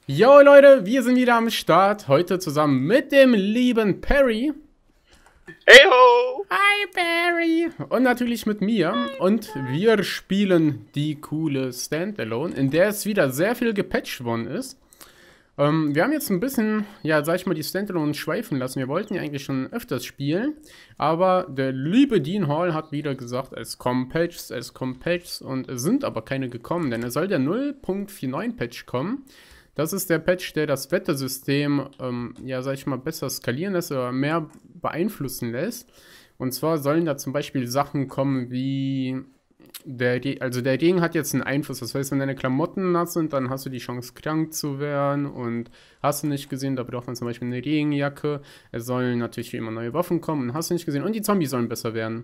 Yo Leute, wir sind wieder am Start. Heute zusammen mit dem lieben Perry. Hey ho! Hi Perry! Und natürlich mit mir. Und wir spielen die coole Standalone, in der es wieder sehr viel gepatcht worden ist. Wir haben jetzt ein bisschen, ja, sag ich mal, die Standalone schweifen lassen. Wir wollten ja eigentlich schon öfters spielen. Aber der liebe Dean Hall hat wieder gesagt, es kommen Patches und es sind aber keine gekommen. Denn es soll der 0.49 Patch kommen. Das ist der Patch, der das Wettersystem, ja, sag ich mal, besser skalieren lässt oder mehr beeinflussen lässt. Und zwar sollen da zum Beispiel Sachen kommen wie also der Regen hat jetzt einen Einfluss. Das heißt, wenn deine Klamotten nass sind, dann hast du die Chance, krank zu werden. Und hast du nicht gesehen, da braucht man zum Beispiel eine Regenjacke. Es sollen natürlich wie immer neue Waffen kommen. Und hast du nicht gesehen. Und die Zombies sollen besser werden.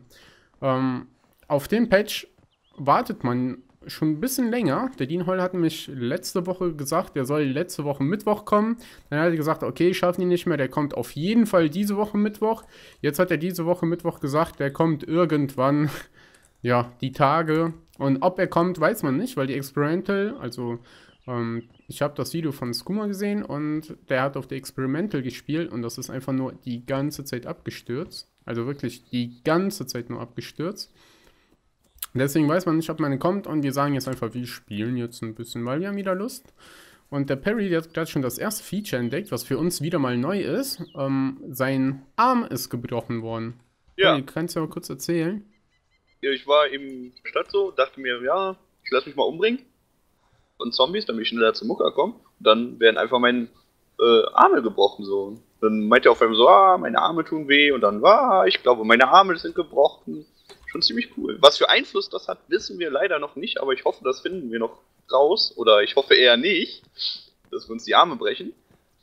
Auf den Patch wartet man schon ein bisschen länger. Der Dean Hall hat nämlich letzte Woche gesagt, der soll letzte Woche Mittwoch kommen. Dann hat er gesagt, okay, ich schaffe ihn nicht mehr, der kommt auf jeden Fall diese Woche Mittwoch. Jetzt hat er diese Woche Mittwoch gesagt, der kommt irgendwann, ja, die Tage. Und ob er kommt, weiß man nicht, weil die Experimental, also ich habe das Video von Skooma gesehen und der hat auf der Experimental gespielt und das ist einfach nur die ganze Zeit abgestürzt. Also wirklich die ganze Zeit nur abgestürzt. Deswegen weiß man nicht, ob man kommt und wir sagen jetzt einfach, wir spielen jetzt ein bisschen, weil wir haben wieder Lust. Und der Perry, der hat gerade schon das erste Feature entdeckt, was für uns wieder mal neu ist. Sein Arm ist gebrochen worden. Ja, Perry, kannst du ja mal kurz erzählen? ja, ich war im Stadt so, dachte mir, ja, ich lasse mich mal umbringen von Zombies, damit ich schneller zum Mucker komme. Und dann werden einfach meine Arme gebrochen so. Und dann meinte er auf einmal so, meine Arme tun weh. Und dann, ich glaube, meine Arme sind gebrochen. Schon ziemlich cool. Was für Einfluss das hat, wissen wir leider noch nicht, aber ich hoffe, das finden wir noch raus. Oder ich hoffe eher nicht, dass wir uns die Arme brechen.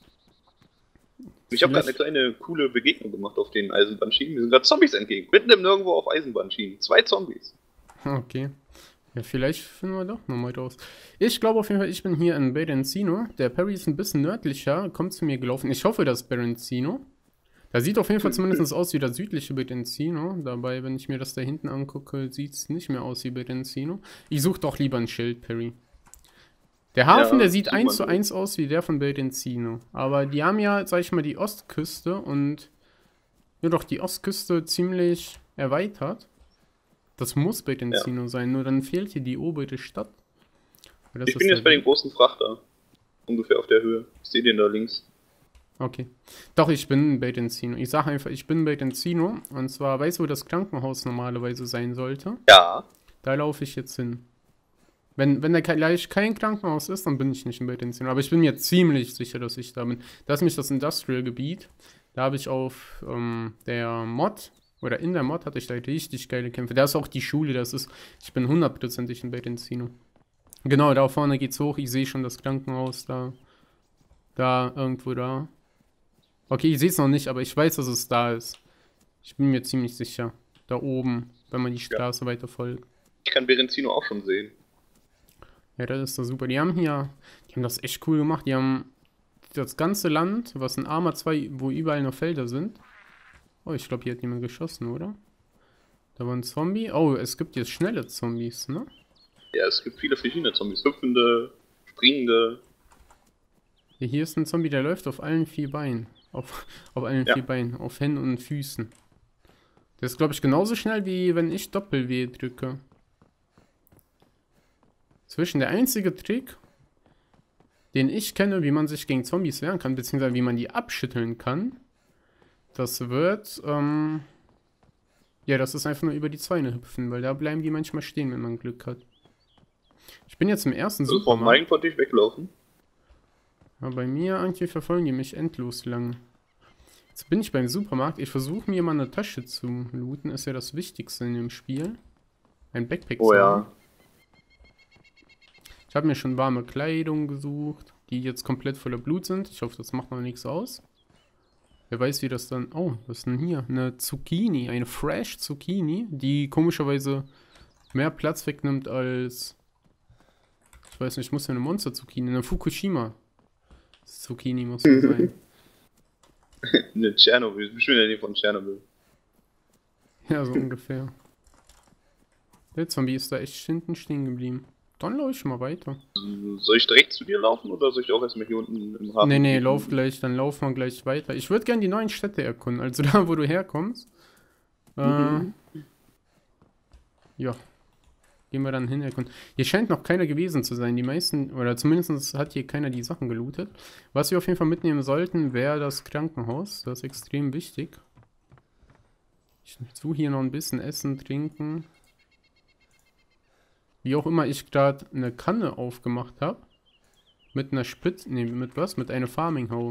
Ich habe gerade eine kleine coole Begegnung gemacht auf den Eisenbahnschienen. Mir sind gerade Zombies entgegen. Mitten im Nirgendwo auf Eisenbahnschienen. 2 Zombies. Okay. Ja, vielleicht finden wir doch nochmal raus. Ich glaube auf jeden Fall, ich bin hier in Berenzino. Der Perry ist ein bisschen nördlicher, kommt zu mir gelaufen. Ich hoffe, das ist Berenzino. Da sieht auf jeden Fall zumindest aus wie das südliche Berenzino. Dabei, wenn ich mir das da hinten angucke, sieht es nicht mehr aus wie Berenzino. Ich suche doch lieber ein Schild, Perry. Der Hafen, Ja, der sieht 1:1 aus wie der von Berenzino. Aber die haben ja, sag ich mal, die Ostküste und ja doch die Ostküste ziemlich erweitert. Das muss Berenzino sein, nur dann fehlt hier die obere Stadt. ich bin jetzt bei den großen Frachter. Ungefähr auf der Höhe. Ich sehe den da links. Okay. Doch, ich bin bei Berenzino. Ich sage einfach, ich bin bei Berenzino. Und zwar, weißt du, wo das Krankenhaus normalerweise sein sollte? Ja. Da laufe ich jetzt hin. Wenn da gleich kein Krankenhaus ist, dann bin ich nicht in Berenzino. Aber ich bin mir ziemlich sicher, dass ich da bin. Das ist nämlich das Industrial-Gebiet. Da habe ich auf der Mod, oder in der Mod hatte ich da richtig geile Kämpfe. Da ist auch die Schule, das ist, ich bin hundertprozentig in Berenzino. Genau, da vorne geht's hoch. Ich sehe schon das Krankenhaus da. Da, irgendwo da. Okay, ich sehe es noch nicht, aber ich weiß, dass es da ist. Ich bin mir ziemlich sicher. Da oben, wenn man die Straße weiter folgt. Ich kann Berenzino auch schon sehen. Ja, das ist doch super. Die haben das echt cool gemacht. Die haben das ganze Land, was in Arma 2, wo überall noch Felder sind. Oh, ich glaube, hier hat jemand geschossen, oder? Da war ein Zombie. Oh, es gibt jetzt schnelle Zombies, ne? Ja, es gibt viele verschiedene Zombies. Hüpfende, springende. Ja, hier ist ein Zombie, der läuft auf allen 4 Beinen. Auf allen 4 Beinen. Auf Händen und Füßen. Der ist, glaube ich, genauso schnell, wie wenn ich Doppel-W drücke. Der einzige Trick, den ich kenne, wie man sich gegen Zombies wehren kann, beziehungsweise wie man die abschütteln kann, das wird, ja, das ist einfach nur über die Zäune hüpfen, weil da bleiben die manchmal stehen, wenn man Glück hat. Ich bin jetzt im ersten Also vom Supermarkt. Main konnte ich weglaufen. Ja, bei mir irgendwie verfolgen die mich endlos lang. Jetzt bin ich beim Supermarkt. Ich versuche mir mal eine Tasche zu looten. Ist ja das Wichtigste in dem Spiel. Ein Backpack. Oh ja. Ich habe mir schon warme Kleidung gesucht, die jetzt komplett voller Blut sind. Ich hoffe, das macht noch nichts aus. Wer weiß, wie das dann... Oh, was ist denn hier? Eine Zucchini, eine Fresh Zucchini, die komischerweise mehr Platz wegnimmt als... Ich weiß nicht, ich muss ja eine Monster Zucchini, eine Fukushima Zucchini muss das sein. Eine Tschernobyl, bestimmt in der Nähe von Tschernobyl. Ja, so ungefähr. Der Zombie ist da echt hinten stehen geblieben. Dann laufe ich mal weiter. Soll ich direkt zu dir laufen oder soll ich auch erstmal hier unten im Hafen? Nee, lauf gleich, dann laufen wir gleich weiter. Ich würde gerne die neuen Städte erkunden, also da, wo du herkommst. Ja. Gehen wir dann hin erkunden. Hier scheint noch keiner gewesen zu sein. Die meisten, oder zumindest hat hier keiner die Sachen gelootet. Was wir auf jeden Fall mitnehmen sollten, wäre das Krankenhaus. Das ist extrem wichtig. Ich suche hier noch ein bisschen Essen, Trinken. Wie auch immer ich gerade eine Kanne aufgemacht habe. Mit einer Spitze, nee, mit was? Mit einer Farming Hoe.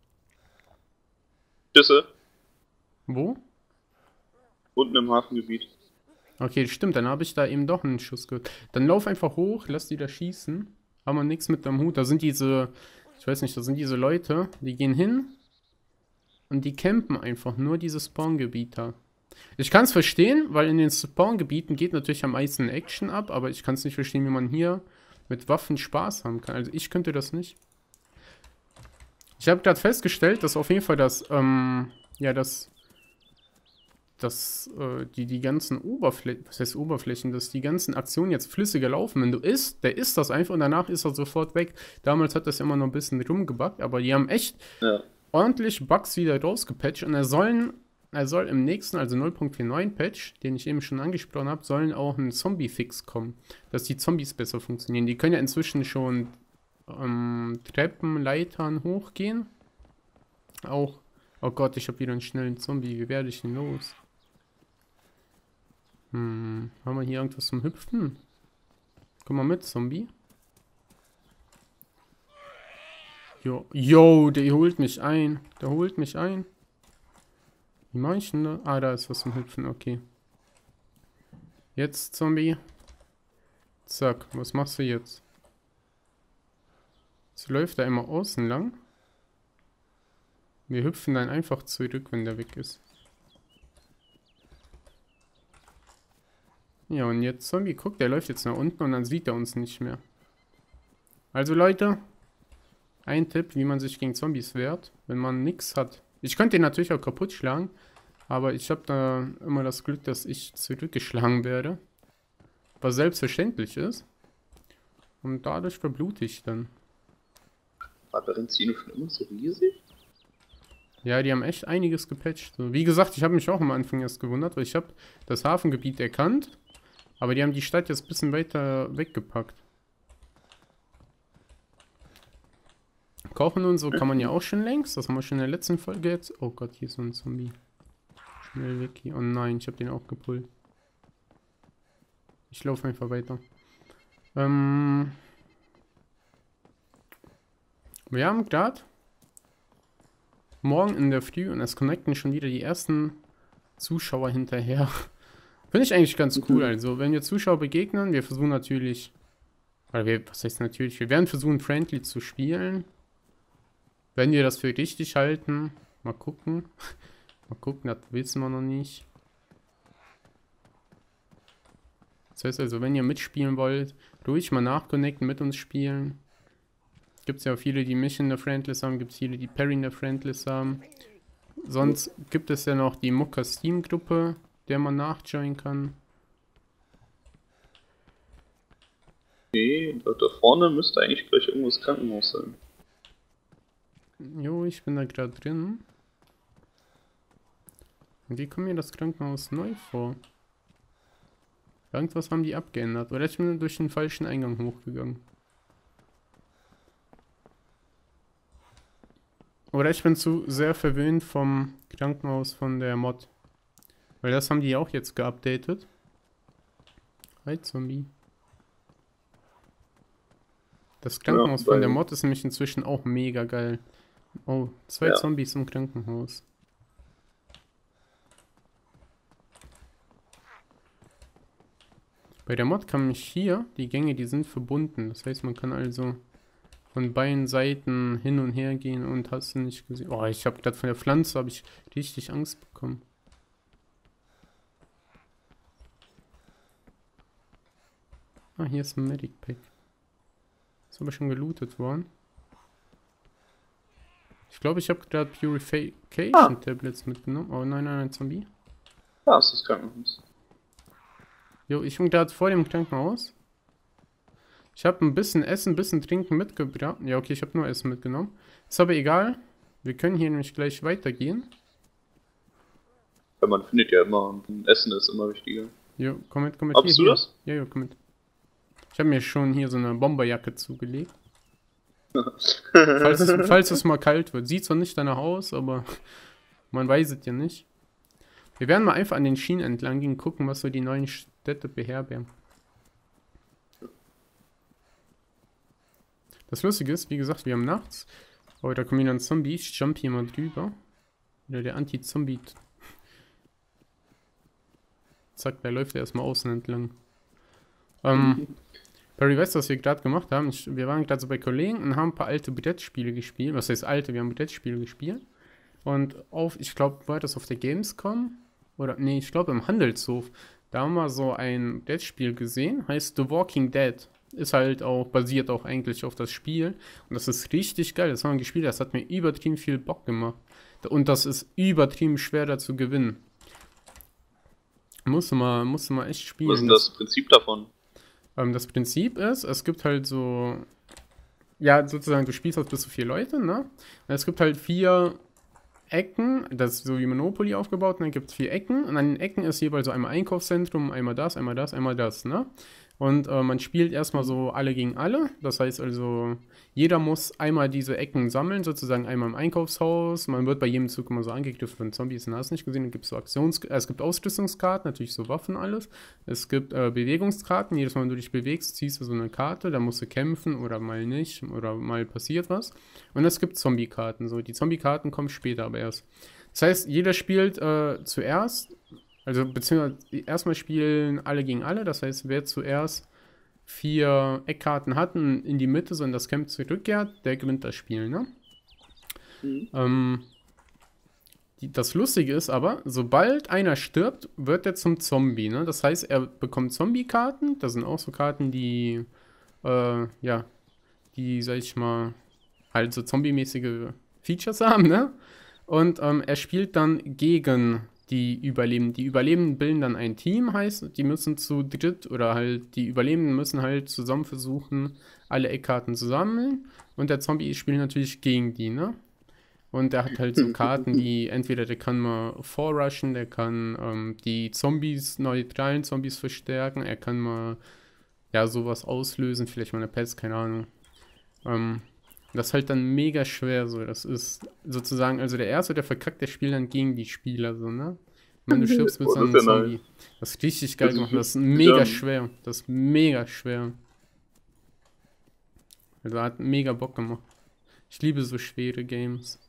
Schüsse. Wo? Unten im Hafengebiet. Okay, stimmt, dann habe ich da eben doch einen Schuss gehört. Dann lauf einfach hoch, lass die da schießen. Haben wir nichts mit am Hut. Da sind diese, ich weiß nicht, da sind diese Leute, die gehen hin und die campen einfach nur diese Spawngebiete da. Ich kann es verstehen, weil in den Spawngebieten geht natürlich am meisten Action ab, aber ich kann es nicht verstehen, wie man hier mit Waffen Spaß haben kann. Also ich könnte das nicht. Ich habe gerade festgestellt, dass auf jeden Fall die ganzen Oberflächen, was heißt Oberflächen, dass die ganzen Aktionen jetzt flüssiger laufen. Wenn du isst, der isst das einfach und danach ist er sofort weg. Damals hat das immer noch ein bisschen rumgebuggt, aber die haben echt ordentlich Bugs wieder rausgepatcht und er soll im nächsten, also 0.49 Patch, den ich eben schon angesprochen habe, sollen auch ein Zombie-Fix kommen, dass die Zombies besser funktionieren. Die können ja inzwischen schon Treppen, Leitern hochgehen. Auch, oh Gott, ich habe wieder einen schnellen Zombie, wie werde ich denn los? Haben wir hier irgendwas zum Hüpfen? Komm mal mit, Zombie. Jo, der holt mich ein. Der holt mich ein. Wie mach ich denn da? Ah, da ist was zum Hüpfen, okay. Jetzt, Zombie. Zack, was machst du jetzt? Jetzt läuft er immer außen lang. Wir hüpfen dann einfach zurück, wenn der weg ist. Ja, und jetzt Zombie, guck, der läuft jetzt nach unten und dann sieht er uns nicht mehr. Also Leute, ein Tipp, wie man sich gegen Zombies wehrt, wenn man nichts hat. Ich könnte ihn natürlich auch kaputt schlagen, aber ich habe da immer das Glück, dass ich zurückgeschlagen werde. Was selbstverständlich ist. Und dadurch verblute ich dann. War Berenzino schon immer so riesig? Ja, die haben echt einiges gepatcht. So, wie gesagt, ich habe mich auch am Anfang erst gewundert, weil ich habe das Hafengebiet erkannt. Aber die haben die Stadt jetzt ein bisschen weiter weggepackt. Kochen und so kann man ja auch schon längst. Das haben wir schon in der letzten Folge jetzt. Oh Gott, hier ist so ein Zombie. Schnell weg hier. Oh nein, ich habe den auch gepullt. Ich laufe einfach weiter. Wir haben gerade morgen in der Früh und es connecten schon wieder die ersten Zuschauer hinterher. Finde ich eigentlich ganz cool. Also, wenn wir Zuschauer begegnen, wir versuchen natürlich, was heißt natürlich, wir werden versuchen, friendly zu spielen. Wenn wir das für richtig halten, mal gucken. Mal gucken, das wissen wir noch nicht. Das heißt also, wenn ihr mitspielen wollt, ruhig mal nachconnecten, mit uns spielen. Gibt es ja auch viele, die mich in der Friendlist haben, gibt es viele, die Perry in der Friendlist haben. Sonst gibt es ja noch die Mucka Steam Gruppe, der man nachjoinen kann. Okay, da vorne müsste eigentlich gleich irgendwo das Krankenhaus sein. Jo, ich bin da gerade drin. Und wie kommt mir das Krankenhaus neu vor? Irgendwas haben die abgeändert. Oder ich bin durch den falschen Eingang hochgegangen. Oder ich bin zu sehr verwöhnt vom Krankenhaus von der Mod. Weil das haben die auch jetzt geupdatet. Hi Zombie. Das Krankenhaus von der Mod ist nämlich inzwischen auch mega geil. Oh, 2 Zombies im Krankenhaus. Bei der Mod kann mich hier, die Gänge, die sind verbunden. Das heißt, man kann also von beiden Seiten hin und her gehen und hast du nicht gesehen. Oh, ich habe gerade von der Pflanze habe ich richtig Angst bekommen. Ah, hier ist ein Medic Pack. Ist aber schon gelootet worden. Ich glaube, ich habe gerade Purification Tablets mitgenommen. Oh nein, nein, ein Zombie. Da ist das Krankenhaus. Jo, ich bin gerade vor dem Krankenhaus. Ich habe ein bisschen Essen, ein bisschen Trinken mitgebracht. Ja, okay, ich habe nur Essen mitgenommen. Ist aber egal. Wir können hier nämlich gleich weitergehen. Weil man findet ja immer, und Essen ist immer wichtiger. Jo, komm mit, komm mit. Habst du das? Ja, ja, komm mit. Ich habe mir schon hier so eine Bomberjacke zugelegt. falls es mal kalt wird. Sieht zwar nicht danach aus, aber man weiß es ja nicht. Wir werden mal einfach an den Schienen entlang gehen, gucken, was so die neuen Städte beherbergen. Das Lustige ist, wie gesagt, wir haben nachts. Oh, da kommen wieder ein Zombie. Ich jump hier mal drüber. Wieder der Anti-Zombie. Zack, da läuft er erstmal außen entlang. Barry, weißt du, was wir gerade gemacht haben? Wir waren gerade so bei Kollegen und haben ein paar alte Brettspiele gespielt. Was heißt alte? Wir haben Brettspiele gespielt. Und ich glaube, war das auf der Gamescom? Oder, nee, ich glaube im Handelshof. Da haben wir so ein Brettspiel gesehen. Heißt The Walking Dead. Ist halt auch, basiert auch eigentlich auf das Spiel. Und das ist richtig geil. Das haben wir gespielt. Das hat mir übertrieben viel Bock gemacht. Und das ist übertrieben schwer da zu gewinnen. Musst du mal echt spielen. Was ist denn das Prinzip davon? Das Prinzip ist, es gibt halt so, ja, sozusagen, du spielst halt bis zu 4 Leute, ne? Und es gibt halt 4 Ecken, das ist so wie Monopoly aufgebaut, und dann gibt es 4 Ecken, und an den Ecken ist jeweils so einmal Einkaufszentrum, einmal das, einmal das, einmal das, ne? Und man spielt erstmal so alle gegen alle, das heißt also, jeder muss einmal diese Ecken sammeln, sozusagen einmal im Einkaufshaus, man wird bei jedem Zug immer so angegriffen von Zombies, und hast nicht gesehen, dann gibt es so es gibt Ausrüstungskarten, natürlich so Waffen, alles, es gibt Bewegungskarten, jedes Mal, wenn du dich bewegst, ziehst du so eine Karte, da musst du kämpfen oder mal nicht, oder mal passiert was, und es gibt Zombie-Karten, so, die Zombie-Karten kommen später aber erst. Das heißt, jeder spielt zuerst. Also, beziehungsweise erstmal spielen alle gegen alle, das heißt, wer zuerst 4 Eckkarten hat und in die Mitte so in das Camp zurückkehrt, der gewinnt das Spiel, ne? Mhm. Das Lustige ist aber, sobald einer stirbt, wird er zum Zombie, ne? Das heißt, er bekommt Zombie-Karten, das sind auch so Karten, die, ja, die, sag ich mal, halt so zombie-mäßige Features haben, ne? Und er spielt dann gegen die Überlebenden. Die Überlebenden bilden dann ein Team, heißt, die müssen zu dritt oder halt, die Überlebenden müssen halt zusammen versuchen, alle Eckkarten zu sammeln. Und der Zombie spielt natürlich gegen die, ne? Und der hat halt so Karten, die entweder der kann mal vorrushen, der kann die Zombies, neutralen Zombies verstärken, er kann mal, ja, sowas auslösen, vielleicht mal eine Pest, keine Ahnung. Das ist halt dann mega schwer, so. Das ist sozusagen, also der Erste, der verkackt, der spielt dann gegen die Spieler, so, ne? Wenn du stirbst mit so einem Zombie. Das ist richtig geil gemacht. Das ist mega schwer. Das ist mega schwer. Also hat mega Bock gemacht. Ich liebe so schwere Games.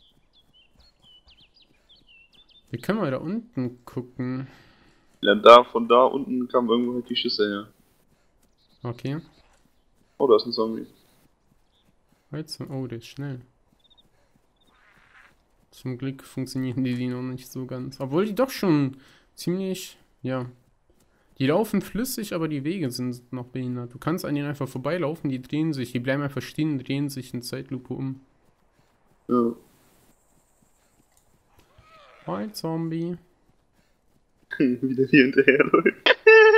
Wir können mal da unten gucken. Ja, von da unten kamen irgendwo halt die Schüsse her. Okay. Oh, da ist ein Zombie. Oh, der ist schnell. Zum Glück funktionieren die noch nicht so ganz. Obwohl die doch schon ziemlich, ja. Die laufen flüssig, aber die Wege sind noch behindert. Du kannst an denen einfach vorbeilaufen, die drehen sich, die bleiben einfach stehen, drehen sich in Zeitlupe um. Ja. Hi, Zombie. Wieder hier hinterher läuft.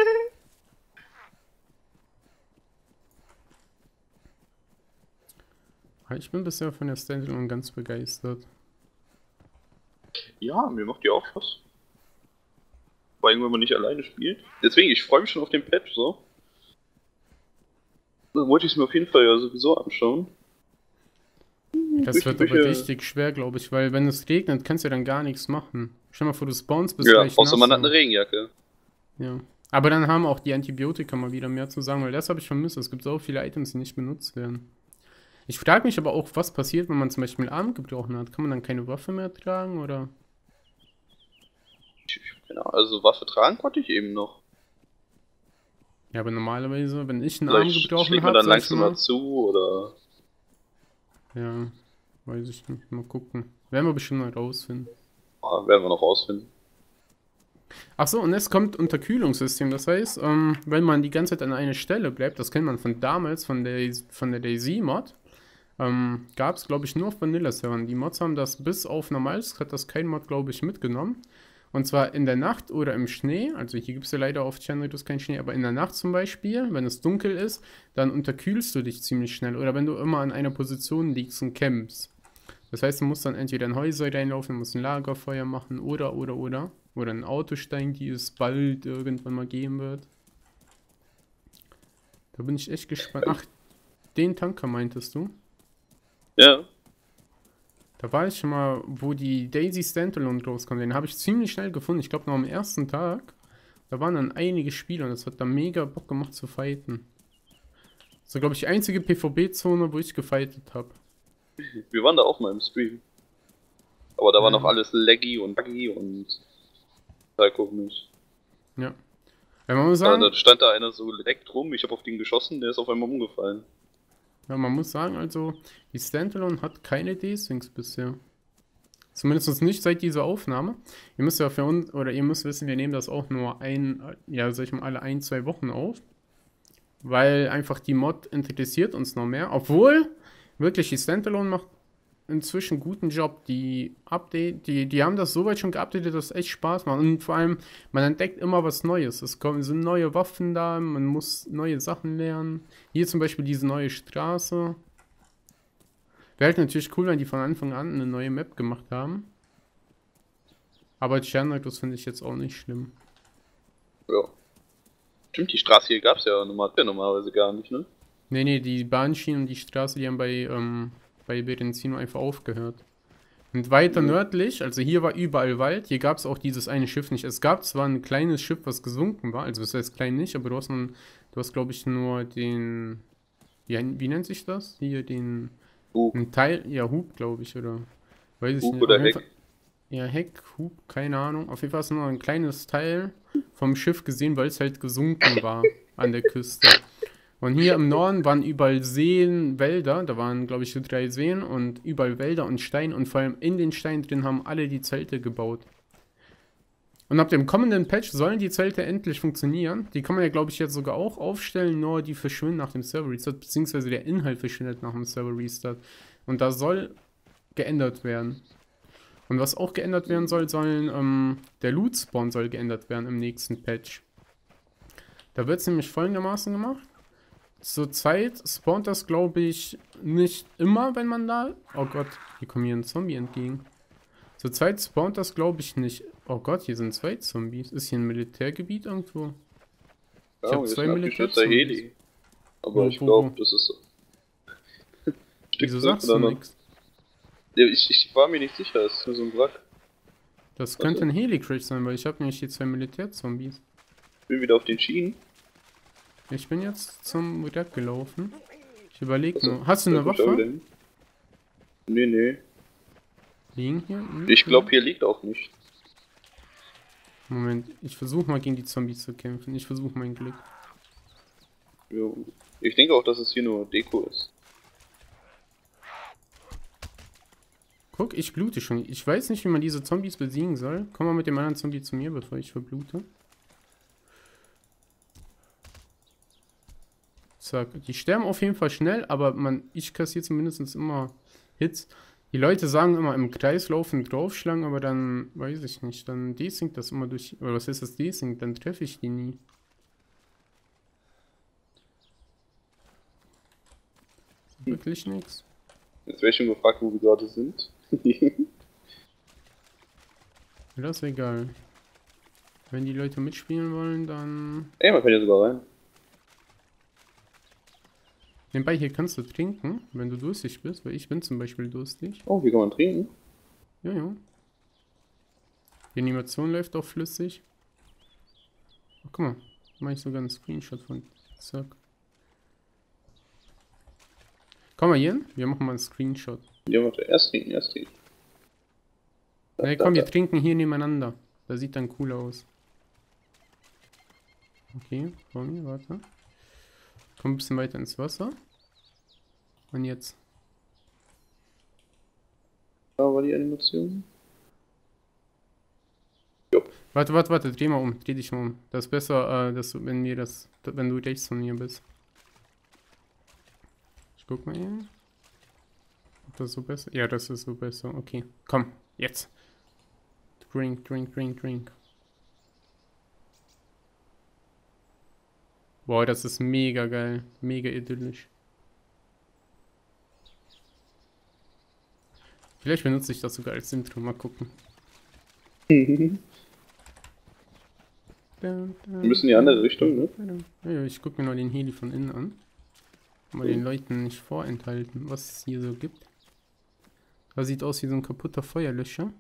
Ich bin bisher von der Standalone ganz begeistert. Ja, mir macht die auch Spaß. Vor allem, wenn man nicht alleine spielt. Deswegen, ich freue mich schon auf den Patch, so. Da wollte ich es mir auf jeden Fall ja sowieso anschauen. Das wird aber richtig schwer, glaube ich, weil wenn es regnet, kannst du ja dann gar nichts machen. Stell dir mal vor, du spawnst bis ja, gleich außer man hat eine Regenjacke. Ja. Aber dann haben auch die Antibiotika mal wieder mehr zu sagen, weil das habe ich vermisst. Es gibt so viele Items, die nicht benutzt werden. Ich frage mich aber auch, was passiert, wenn man zum Beispiel einen Arm gebrochen hat. Kann man dann keine Waffe mehr tragen, oder? Genau, also Waffe tragen konnte ich eben noch. Ja, aber normalerweise, wenn ich einen Vielleicht Arm gebrochen schlägt man habe, dann langsamer zu, oder... Ja, weiß ich nicht. Mal gucken. Werden wir bestimmt mal rausfinden. Ja, werden wir noch rausfinden. Achso, und es kommt Unterkühlungssystem. Das heißt, wenn man die ganze Zeit an einer Stelle bleibt, das kennt man von damals, von der DayZ-Mod, gab es, glaube ich, nur auf Vanilla-Servern. Die Mods haben das bis auf Normales, hat das kein Mod, glaube ich, mitgenommen. Und zwar in der Nacht oder im Schnee. Also hier gibt es ja leider auf Chandritos keinen Schnee, aber in der Nacht zum Beispiel, wenn es dunkel ist, dann unterkühlst du dich ziemlich schnell. Oder wenn du immer an einer Position liegst und campst. Das heißt, du musst dann entweder in Häuser reinlaufen, musst ein Lagerfeuer machen oder. Oder ein Auto steigen, die es bald irgendwann mal geben wird. Da bin ich echt gespannt. Ach, den Tanker meintest du? Ja. Da war ich schon mal, wo die Daisy Standalone rauskommt. Den habe ich ziemlich schnell gefunden. Ich glaube noch am ersten Tag. Da waren dann einige Spieler und das hat da mega Bock gemacht zu fighten. Das war, glaube ich, die einzige PvP-Zone, wo ich gefightet habe. Wir waren da auch mal im Stream. Aber da war noch alles laggy und buggy und total komisch. Ja. Ja, man muss sagen, Da stand da einer so direkt rum, ich habe auf den geschossen, der ist auf einmal umgefallen. ja, man muss sagen, also, die Standalone hat keine Desyncs bisher. Zumindest nicht seit dieser Aufnahme. Ihr müsst ja für uns, oder ihr müsst wissen, wir nehmen das auch nur ja, sag ich mal, alle 1, 2 Wochen auf. Weil einfach die Mod interessiert uns noch mehr. Obwohl, wirklich, die Standalone macht inzwischen einen guten Job. Die haben das soweit schon geupdatet, dass es echt Spaß macht. Und vor allem, man entdeckt immer was Neues. Sind neue Waffen da, man muss neue Sachen lernen. Hier zum Beispiel diese neue Straße. Wäre halt natürlich cool, wenn die von Anfang an eine neue Map gemacht haben. Aber Tschernobyl finde ich jetzt auch nicht schlimm. Ja. Stimmt, die Straße hier gab es ja normalerweise gar nicht, ne? Nee, die Bahnschienen und die Straße, die haben bei Berenzino einfach aufgehört. Und weiter nördlich, also hier war überall Wald, hier gab es auch dieses eine Schiff nicht. Es gab zwar ein kleines Schiff, was gesunken war, also das heißt klein nicht, aber du hast glaube ich nur den, wie nennt sich das? Hier den, Hub. ein Teil, ja Hub glaube ich, oder, weiß ich Hub nicht. oder Auf jeden Heck. Fall, ja, Heck, Hub, keine Ahnung. Auf jeden Fall hast du nur ein kleines Teil vom Schiff gesehen, weil es halt gesunken war an der Küste. Und hier im Norden waren überall Seen, Wälder, da waren glaube ich so 3 Seen und überall Wälder und Stein und vor allem in den Steinen drin haben alle die Zelte gebaut. Und ab dem kommenden Patch sollen die Zelte endlich funktionieren. Die kann man ja glaube ich jetzt sogar auch aufstellen, nur die verschwinden nach dem Server Restart, beziehungsweise der Inhalt verschwindet nach dem Server Restart. Und da soll geändert werden. Und was auch geändert werden soll, der Loot-Spawn soll geändert werden im nächsten Patch. Da wird es nämlich folgendermaßen gemacht. Zurzeit spawnt das, glaube ich, nicht immer, wenn man da... Oh Gott, hier kommt mir ein Zombie entgegen. Zurzeit spawnt das, glaube ich, nicht... Oh Gott, hier sind 2 Zombies. Ist hier ein Militärgebiet irgendwo? Ich habe 2 Militärzombies. Aber ich glaube, das ist so. Wieso sagst du nichts? Ja, ich war mir nicht sicher, es ist nur so ein Wrack. Das könnte ein Helicrash sein, weil ich habe nämlich hier 2 Militärzombies. Ich bin wieder auf den Schienen. Ich bin jetzt zum Wrack gelaufen. Ich überlege nur. Hast du eine Waffe? Nee. Liegen hier? Ich glaube, hier liegt auch nicht. Moment, ich versuche mal gegen die Zombies zu kämpfen. Ich versuche mein Glück. Jo. Ich denke auch, dass es hier nur Deko ist. Guck, ich blute schon. Ich weiß nicht, wie man diese Zombies besiegen soll. Komm mal mit dem anderen Zombie zu mir, bevor ich verblute. Zack. Die sterben auf jeden Fall schnell, aber ich kassiere zumindest immer Hits. Die Leute sagen immer im Kreis laufen, draufschlagen, aber dann, weiß ich nicht, dann desinkt das immer durch, oder was ist das desinkt? Dann treffe ich die nie. Wirklich nichts. Jetzt wäre ich schon gefragt, wo wir gerade sind. Das ist egal. Wenn die Leute mitspielen wollen, dann... Ey, man kann ja sogar rein. Nebenbei, hier kannst du trinken, wenn du durstig bist, weil ich bin zum Beispiel durstig. Oh, hier kann man trinken. Ja. Die Animation läuft auch flüssig. Oh, guck mal, mache ich sogar einen Screenshot von. Zack. Komm mal hier hin, wir machen mal einen Screenshot. Ja, warte, erst trinken. Ne, komm, wir trinken hier nebeneinander. Das sieht dann cool aus. Okay, komm hier, warte. Komm ein bisschen weiter ins Wasser. Und jetzt. Da war die Animation. Warte, dreh mal um, dreh dich mal um. Das ist besser, wenn du rechts von mir bist. Ich guck mal hier. Ob das so besser? Ja, das ist so besser. Okay, komm, jetzt. Drink, drink, drink, drink. Boah, das ist mega geil. Mega idyllisch. Vielleicht benutze ich das sogar als Intro. Mal gucken. Wir müssen in die andere Richtung, ne? Ja, ich gucke mir noch den Heli von innen an. Mal den Leuten nicht vorenthalten, was es hier so gibt. Das sieht aus wie so ein kaputter Feuerlöscher.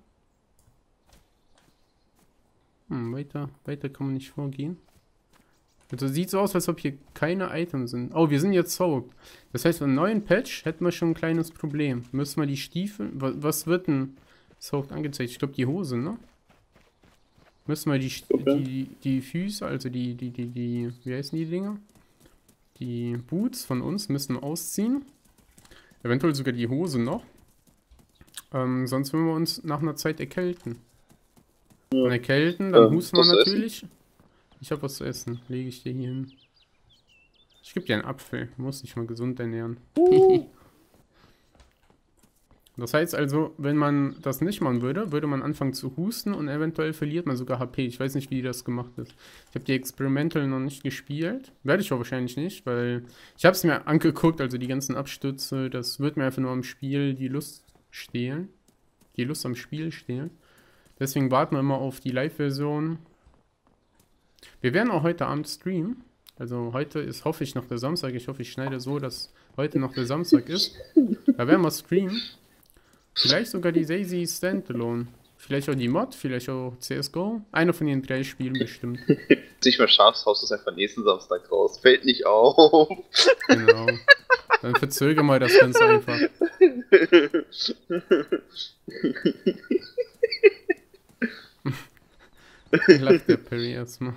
Weiter kann man nicht vorgehen. Also sieht so aus, als ob hier keine Items sind. Oh, wir sind jetzt soaked. Das heißt, mit einem neuen Patch hätten wir schon ein kleines Problem. Müssen wir die Stiefel... Was wird denn soaked angezeigt? Ich glaube die Hose, ne? Müssen wir die Füße, also die... Wie heißen die Dinger? Die Boots von uns müssen wir ausziehen. Eventuell sogar die Hose noch. Sonst würden wir uns nach einer Zeit erkälten. Ja. Und erkälten, dann husten wir natürlich. Ich habe was zu essen. Lege ich dir hier hin. Ich gebe dir einen Apfel. Muss dich mal gesund ernähren. Das heißt also, wenn man das nicht machen würde, würde man anfangen zu husten und eventuell verliert man sogar HP. Ich weiß nicht, wie das gemacht ist. Ich habe die Experimental noch nicht gespielt. Werde ich aber wahrscheinlich nicht, weil ich habe es mir angeguckt, also die ganzen Abstürze, das wird mir einfach nur am Spiel die Lust stehlen. Die Lust am Spiel stehlen. Deswegen warten wir immer auf die Live-Version. Wir werden auch heute Abend streamen. Also heute ist, hoffe ich, noch der Samstag. Ich hoffe, ich schneide so, dass heute noch der Samstag ist. Da werden wir streamen. Vielleicht sogar die Daisy Standalone. Vielleicht auch die Mod, vielleicht auch CSGO. Einer von den 3 Spielen bestimmt. Sich mal Schafshaus ist einfach nächsten Samstag raus. Fällt nicht auf. Genau. Dann verzögern wir das ganz einfach. Lacht der Perry erstmal.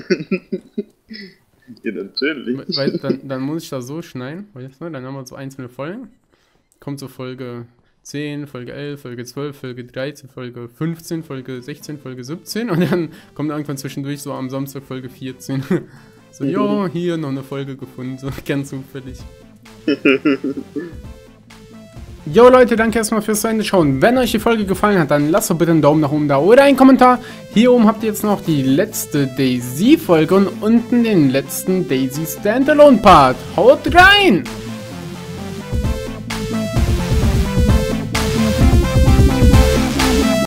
Ja, natürlich. Weil, dann muss ich das so schneiden. Weißt du? Dann haben wir so einzelne Folgen. Kommt so Folge 10, Folge 11, Folge 12, Folge 13, Folge 15, Folge 16, Folge 17 und dann kommt irgendwann zwischendurch so am Samstag Folge 14. So, jo, hier noch eine Folge gefunden, so ganz zufällig. Jo Leute, danke erstmal fürs Reinschauen. Wenn euch die Folge gefallen hat, dann lasst doch bitte einen Daumen nach oben da oder einen Kommentar. Hier oben habt ihr jetzt noch die letzte Daisy-Folge und unten den letzten Daisy Standalone-Part. Haut rein!